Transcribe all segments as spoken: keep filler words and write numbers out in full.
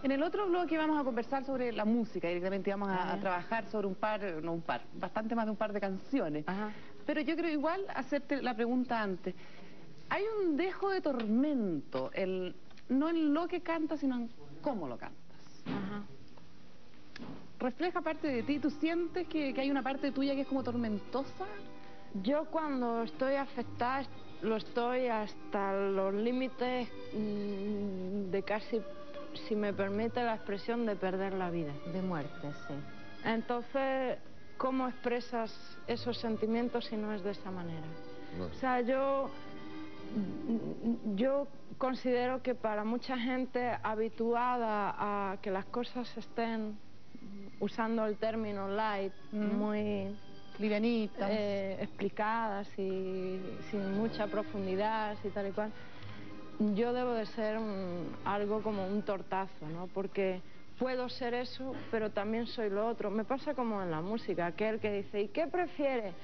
En el otro bloque vamos a conversar sobre la música, directamente vamos a, Ah, a trabajar sobre un par, no un par, bastante más de un par de canciones. Ajá. Pero yo creo igual hacerte la pregunta antes. Hay un dejo de tormento, el, no en lo que cantas, sino en cómo lo cantas. Ajá. ¿Refleja parte de ti? ¿Tú sientes que, que hay una parte tuya que es como tormentosa? Yo cuando estoy afectada, lo estoy hasta los límites mmm, de casi, si me permite la expresión, de perder la vida. De muerte, sí. Entonces, ¿cómo expresas esos sentimientos si no es de esa manera? No. O sea, yo, yo considero que para mucha gente habituada a que las cosas estén, usando el término light, Mm. muy Livianitas. eh, explicadas y sin mucha profundidad y tal y cual, yo debo de ser un, algo como un tortazo, ¿no? Porque puedo ser eso, pero también soy lo otro. Me pasa como en la música, aquel que dice, ¿y qué prefiere?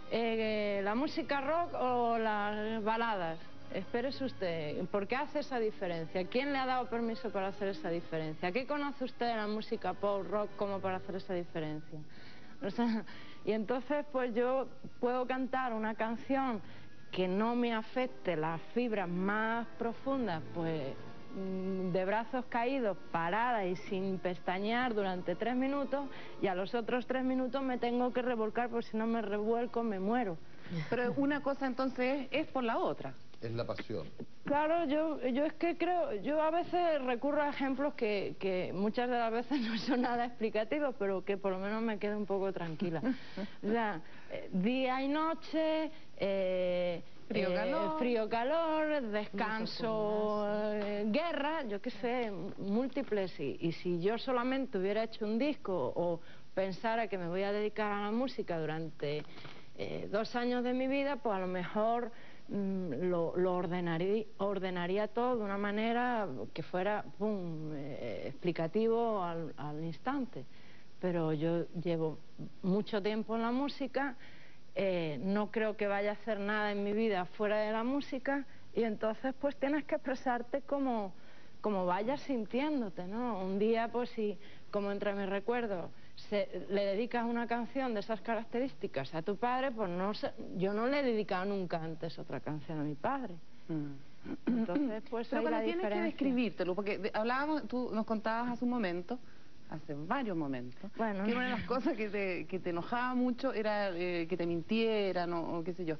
Eh, ¿La música rock o las baladas? Espérese usted, ¿por qué hace esa diferencia? ¿Quién le ha dado permiso para hacer esa diferencia? ¿Qué conoce usted de la música pop, rock, como para hacer esa diferencia? O sea, y entonces pues yo puedo cantar una canción que no me afecte las fibras más profundas, pues de brazos caídos, parada y sin pestañear durante tres minutos, y a los otros tres minutos me tengo que revolcar, porque si no me revuelco me muero. Pero una cosa entonces es, es por la otra. Es la pasión. Claro, yo, yo es que creo, yo a veces recurro a ejemplos que, que muchas de las veces no son nada explicativos, pero que por lo menos me quedo un poco tranquila. O sea, eh, día y noche, eh, Frío, eh, calor. frío, calor, descanso, eh, guerra, yo qué sé, múltiples. Y, y si yo solamente hubiera hecho un disco o pensara que me voy a dedicar a la música durante eh, dos años de mi vida, pues a lo mejor Lo, lo ordenaría, ordenaría todo de una manera que fuera pum, eh, explicativo al, al instante. Pero yo llevo mucho tiempo en la música, eh, no creo que vaya a hacer nada en mi vida fuera de la música, y entonces pues tienes que expresarte como, como vayas sintiéndote, ¿no? Un día pues si, como entre mis recuerdos, Se, le dedicas una canción de esas características a tu padre, pues no sé, yo no le he dedicado nunca antes otra canción a mi padre. Mm. Entonces, pues pero hay cuando la tienes diferencia. que describírtelo, porque de, hablábamos, tú nos contabas hace un momento, hace varios momentos, bueno, que una de las cosas que te, que te enojaba mucho era eh, que te mintieran o, o qué sé yo.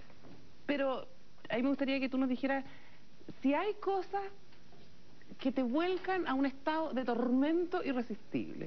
Pero ahí me gustaría que tú nos dijeras si hay cosas que te vuelcan a un estado de tormento irresistible.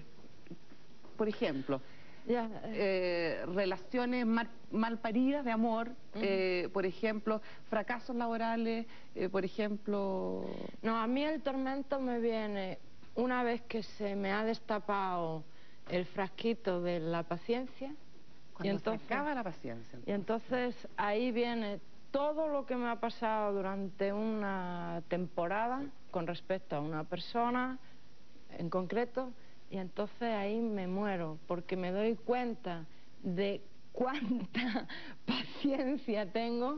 Por ejemplo, ya, eh. eh, relaciones mal, mal paridas de amor, uh-huh. eh, por ejemplo, fracasos laborales, eh, por ejemplo... No, a mí el tormento me viene una vez que se me ha destapado el frasquito de la paciencia. Cuando y entonces, se acaba la paciencia. Entonces. Y entonces ahí viene todo lo que me ha pasado durante una temporada con respecto a una persona en concreto. Y entonces ahí me muero, porque me doy cuenta de cuánta paciencia tengo,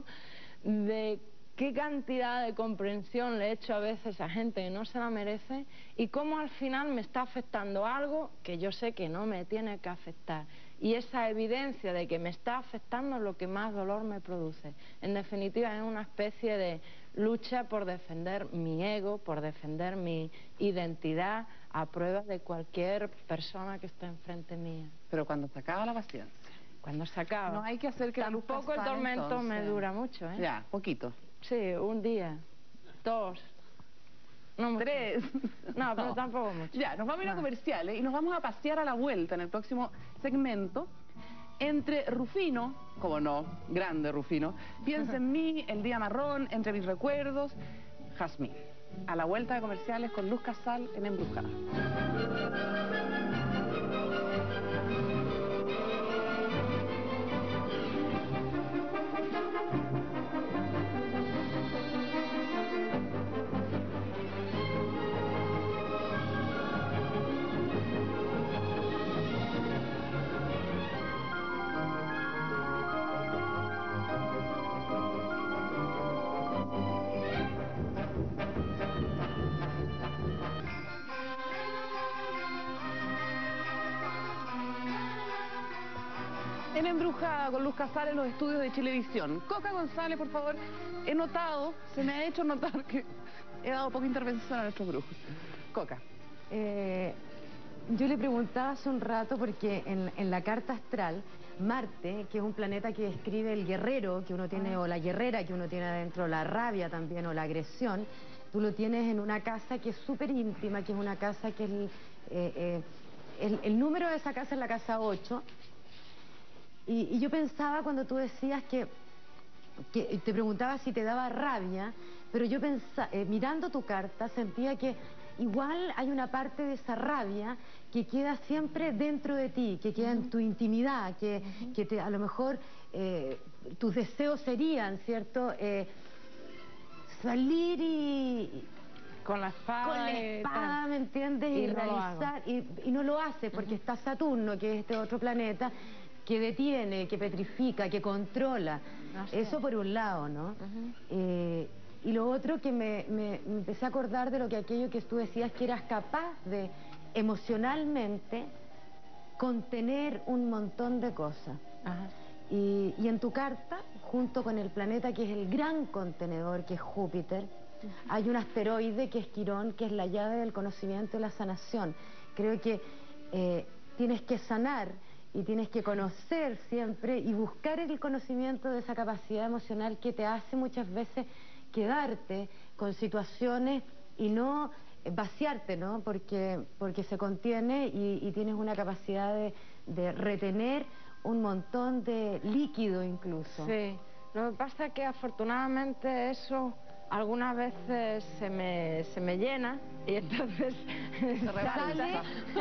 de qué cantidad de comprensión le he hecho a veces a gente que no se la merece, y cómo al final me está afectando algo que yo sé que no me tiene que afectar. Y esa evidencia de que me está afectando es lo que más dolor me produce. En definitiva, es una especie de lucha por defender mi ego, por defender mi identidad, a prueba de cualquier persona que esté enfrente mía. Pero cuando se acaba la paciencia. Cuando se acaba. No hay que hacer que tampoco el tormento entonces. Me dura mucho, ¿eh? Ya, poquito. Sí, un día, dos, no mucho. Tres. No, pero no. Tampoco mucho. Ya, nos vamos a ir a comerciales y nos vamos a pasear a la vuelta en el próximo segmento entre Rufino, como no, grande Rufino, Piensa en mí, El día marrón, Entre mis recuerdos, Jazmín. A la vuelta de comerciales con Luz Casal en Embrujada. En Embrujada con Luz Casal en los estudios de Chilevisión. Coca González, por favor, he notado, se me ha hecho notar que he dado poca intervención a nuestros brujos. Coca. Eh, yo le preguntaba hace un rato porque en, en la carta astral, Marte, que es un planeta que describe el guerrero que uno tiene, ah. o la guerrera que uno tiene adentro, la rabia también, o la agresión, tú lo tienes en una casa que es súper íntima, que es una casa que es... El, eh, eh, el, el número de esa casa es la casa ocho. Y, y yo pensaba cuando tú decías que, que te preguntaba si te daba rabia, pero yo pensaba, eh, mirando tu carta, sentía que igual hay una parte de esa rabia que queda siempre dentro de ti, que queda uh-huh. en tu intimidad, que, uh-huh. que te, a lo mejor eh, tus deseos serían, ¿cierto? Eh, salir y... Con la espada. Con la espada, ¿me entiendes? Y, y realizar, y, y no lo hace porque uh-huh. está Saturno, que es este otro planeta, que detiene, que petrifica, que controla. No sé. Eso por un lado, ¿no? Uh-huh. eh, y lo otro que me, me, me empecé a acordar de lo que aquello que tú decías, que eras capaz de emocionalmente contener un montón de cosas. Uh-huh. y, y en tu carta, junto con el planeta que es el gran contenedor, que es Júpiter, uh-huh. hay un asteroide que es Quirón, que es la llave del conocimiento y la sanación. Creo que eh, tienes que sanar y tienes que conocer siempre y buscar el conocimiento de esa capacidad emocional que te hace muchas veces quedarte con situaciones y no vaciarte, ¿no? Porque, porque se contiene y, y tienes una capacidad de, de retener un montón de líquido incluso. Sí, lo que pasa es que afortunadamente eso algunas veces se me, se me llena y entonces sale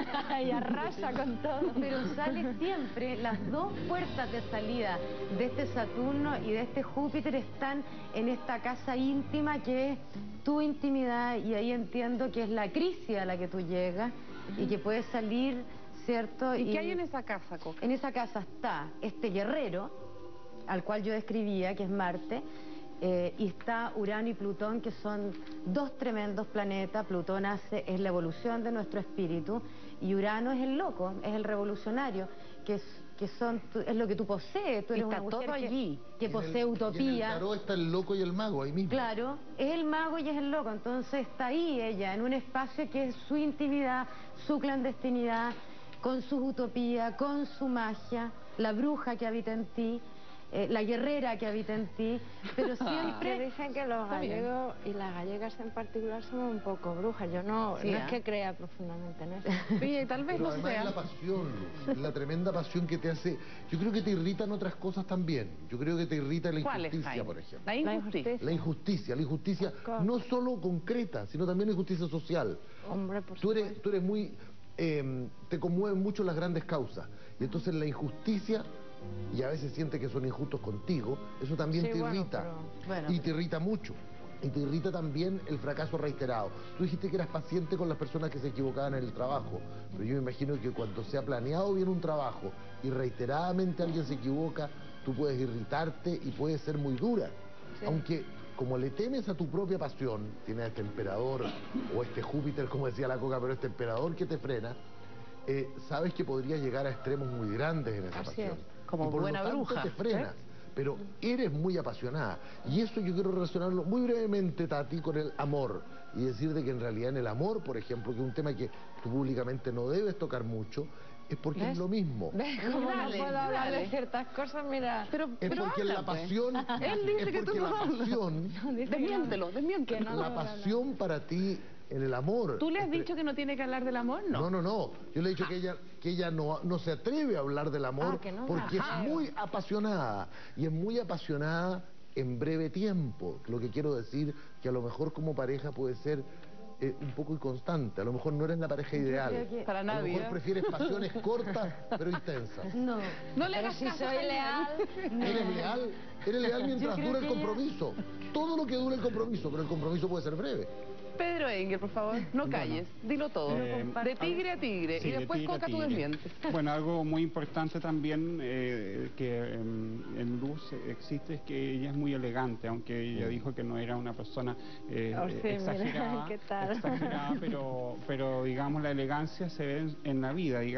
y arrasa con todo. Pero sale siempre, las dos puertas de salida de este Saturno y de este Júpiter están en esta casa íntima que es tu intimidad, y ahí entiendo que es la crisis a la que tú llegas uh-huh. y que puedes salir, ¿cierto? ¿Y, ¿Y qué hay en esa casa, Coca? En esa casa está este guerrero, al cual yo describía, que es Marte, Eh, y está Urano y Plutón, que son dos tremendos planetas. Plutón hace, es la evolución de nuestro espíritu, y Urano es el loco, es el revolucionario, que, es, que son, es lo que tú posees. Tú eres está una todo mujer allí, que, que posee el, utopía. Y en el tarot está el loco y el mago ahí mismo. Claro, es el mago y es el loco, entonces está ahí ella, en un espacio que es su intimidad, su clandestinidad, con sus utopías, con su magia, la bruja que habita en ti. Eh, la guerrera que habita en ti, pero siempre... Que dicen que los gallegos y las gallegas en particular somos un poco brujas. Yo no, sí, no ¿eh? es que crea profundamente en eso. Sí, tal vez pero no además sea. Es la pasión, Luz, la tremenda pasión que te hace... Yo creo que te irritan otras cosas también. Yo creo que te irrita la injusticia, por ejemplo. La injusticia. La injusticia, la injusticia no solo concreta, sino también la injusticia social. Hombre, por tú eres, tú eres muy... Eh, te conmueven mucho las grandes causas. Y entonces la injusticia... y a veces sientes que son injustos contigo, eso también sí, te bueno, irrita, pero... bueno, y te irrita mucho, y te irrita también el fracaso reiterado. Tú dijiste que eras paciente con las personas que se equivocaban en el trabajo, pero yo me imagino que cuando se ha planeado bien un trabajo y reiteradamente alguien se equivoca, tú puedes irritarte y puedes ser muy dura, sí. Aunque como le temes a tu propia pasión, tienes a este emperador o este Júpiter, como decía la Coca, pero este emperador que te frena, eh, sabes que podrías llegar a extremos muy grandes en esa Así pasión. Es. Como y por buena lo tanto bruja. te frenas, ¿eh? Pero eres muy apasionada. Y eso yo quiero relacionarlo muy brevemente, Tati, con el amor. Y decir de que en realidad en el amor, por ejemplo, que es un tema que tú públicamente no debes tocar mucho, es porque ¿ves? Es lo mismo. ¿Ves cómo dale, no puedo hablar de ciertas cosas? Mira... Pero, es pero porque habla, la pasión... Pues. Él dice es que tú no la pasión... No, desmiéntelo, desmiéntelo. La pasión para ti... En el amor. ¿Tú le has entre... dicho que no tiene que hablar del amor? No. No, no, no. Yo le he dicho ah. que ella, que ella no, no se atreve a hablar del amor ah, que no. porque Ajá. es muy apasionada. Y es muy apasionada en breve tiempo. Lo que quiero decir que a lo mejor como pareja puede ser eh, un poco inconstante. A lo mejor no eres la pareja ideal. Que... Para nadie. A lo mejor prefieres pasiones cortas pero intensas. No. No le hagas si soy leal. No. Eres leal. Eres leal mientras dura el compromiso. Ella... Todo lo que dura el compromiso, pero el compromiso puede ser breve. Pedro Engel, por favor, no calles, bueno, dilo todo. Eh, de tigre a tigre, sí, y después de Coca tú desmientes. Bueno, algo muy importante también eh, que eh, en Luz existe es que ella es muy elegante, aunque ella dijo que no era una persona eh, oh, sí, exagerada, mira, ¿qué tal? exagerada pero, pero digamos la elegancia se ve en, en la vida, digamos.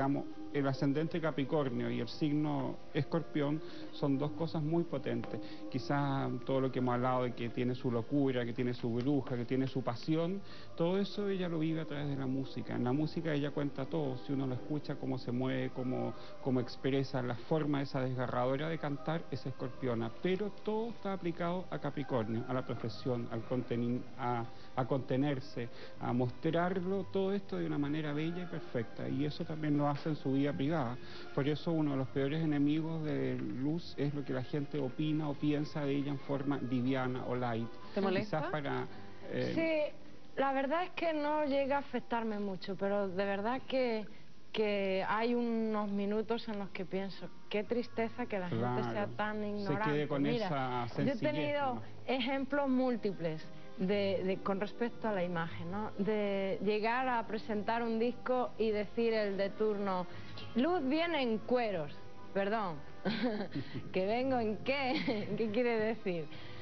el ascendente Capricornio y el signo Escorpión son dos cosas muy potentes. Quizás todo lo que hemos hablado de que tiene su locura, que tiene su bruja, que tiene su pasión, todo eso ella lo vive a través de la música. En la música ella cuenta todo, si uno lo escucha, cómo se mueve, cómo, cómo expresa, la forma esa desgarradora de cantar es escorpiona, pero todo está aplicado a Capricornio, a la profesión, al conteni a, a contenerse, a mostrarlo, todo esto de una manera bella y perfecta, y eso también lo hace en su vida privada. Por eso uno de los peores enemigos de Luz es lo que la gente opina o piensa de ella en forma liviana o light. ¿Te molesta? Quizás para... Eh... Sí, la verdad es que no llega a afectarme mucho, pero de verdad que, que hay unos minutos en los que pienso, qué tristeza que la claro, gente sea tan ignorante. Se quede con Mira, esa sencillez, yo he tenido ¿no? ejemplos múltiples de, de, con respecto a la imagen, ¿no? De llegar a presentar un disco y decir el de turno, Luz viene en cueros, perdón, que vengo en qué, ¿qué quiere decir?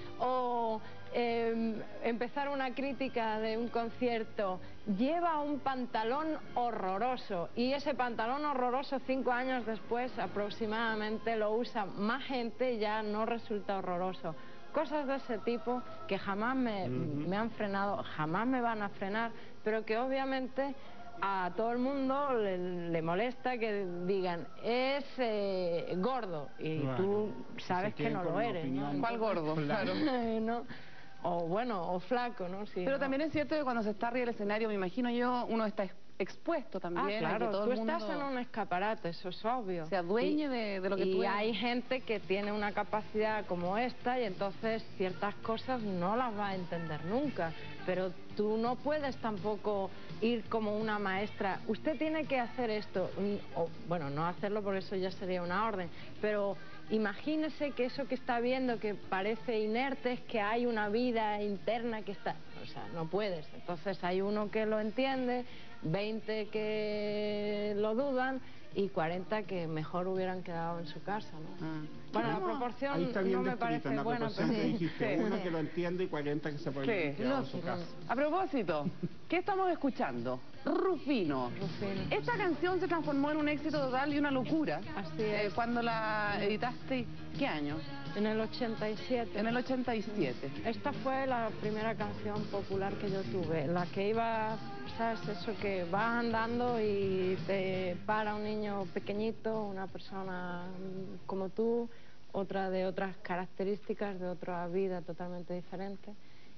O eh, empezar una crítica de un concierto, lleva un pantalón horroroso, y ese pantalón horroroso cinco años después aproximadamente lo usa más gente y ya no resulta horroroso. Cosas de ese tipo que jamás me, uh-huh. me han frenado, jamás me van a frenar, pero que obviamente a todo el mundo le, le molesta que digan, es eh, gordo, y claro, tú sabes que no lo eres, ¿no? ¿Cuál gordo? Claro. ¿No? O bueno, o flaco, ¿no? Sí, pero ¿no? también es cierto que cuando se está arriba del escenario, me imagino yo, uno está expuesto también. Ah, claro, a que todo tú el mundo estás en un escaparate, eso es obvio. Se adueñe de, de lo que y tú eres. Y hay gente que tiene una capacidad como esta y entonces ciertas cosas no las va a entender nunca. Pero tú no puedes tampoco ir como una maestra. Usted tiene que hacer esto. O, bueno, no hacerlo porque eso ya sería una orden. Pero imagínese que eso que está viendo, que parece inerte, es que hay una vida interna que está... O sea, no puedes. Entonces hay uno que lo entiende, veinte que lo dudan y cuarenta que mejor hubieran quedado en su casa, ¿no? Ah. Bueno, la proporción ahí está bien no me parece en la buena, pero sí, dijiste, sí, uno sí. que lo entiende y cuarenta que se pueden haber quedado en su casa. A propósito, ¿qué estamos escuchando? Rufino. Rufino. Esta canción se transformó en un éxito total y una locura. Así es. Eh, cuando la editaste, ¿qué año? En el ochenta y siete. En el ochenta y siete. Esta fue la primera canción popular que yo tuve, la que iba, ¿sabes? Eso que vas andando y te para un niño pequeñito, una persona como tú, otra de otras características, de otra vida totalmente diferente.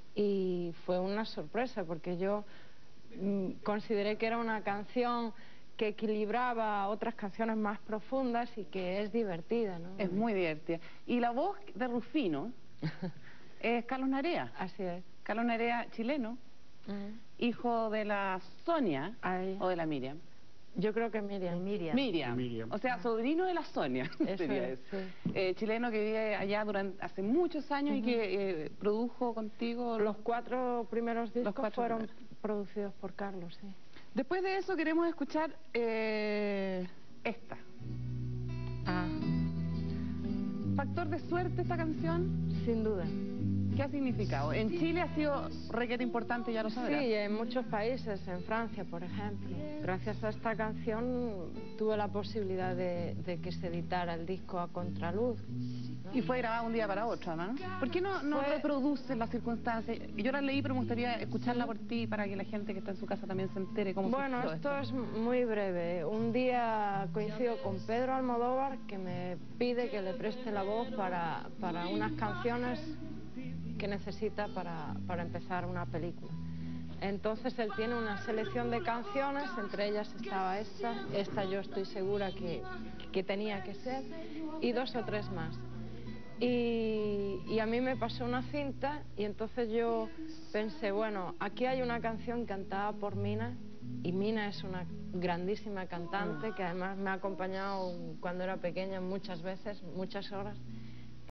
Y fue una sorpresa porque yo mmm, consideré que era una canción que equilibraba otras canciones más profundas y que es divertida, ¿no? Es muy divertida. Y la voz de Rufino es Carlos Narea. Así es. Carlos Narea, chileno, uh-huh. hijo de la Sonia. Ay. O de la Miriam. Yo creo que Miriam. Miriam. Miriam. Miriam. O sea, sobrino de la Sonia. Eso sería es, eso. Sí. Eh, chileno que vive allá durante hace muchos años uh-huh. y que eh, produjo contigo... Los cuatro primeros discos cuatro fueron primeros. producidos por Carlos, sí. Después de eso queremos escuchar eh, esta. Ah. ¿Factor de suerte esta canción? Sin duda. ¿Qué ha significado? En Chile ha sido requete importante, ya lo sabrás. Sí, en muchos países, en Francia, por ejemplo. Gracias a esta canción tuve la posibilidad de, de que se editara el disco A Contraluz, ¿no? Y fue grabado un día para otro, ¿no? ¿Por qué no, no fue... reproduces las circunstancias? Yo la leí, pero me gustaría escucharla por ti para que la gente que está en su casa también se entere cómo Bueno, esto, esto es muy breve. Un día coincido con Pedro Almodóvar, que me pide que le preste la voz para, para unas canciones que necesita para, para empezar una película. Entonces él tiene una selección de canciones, entre ellas estaba esta, esta yo estoy segura que, que tenía que ser, y dos o tres más. Y, y a mí me pasó una cinta y entonces yo pensé, bueno, aquí hay una canción cantada por Mina, y Mina es una grandísima cantante que además me ha acompañado cuando era pequeña muchas veces, muchas horas.